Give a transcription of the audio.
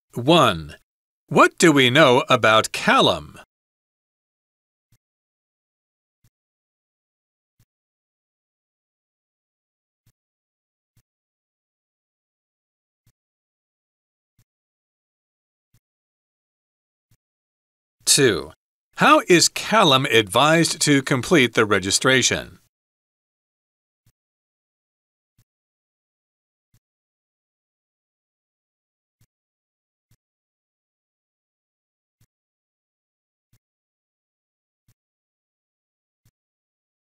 1. What do we know about Callum? 2. How is Callum advised to complete the registration?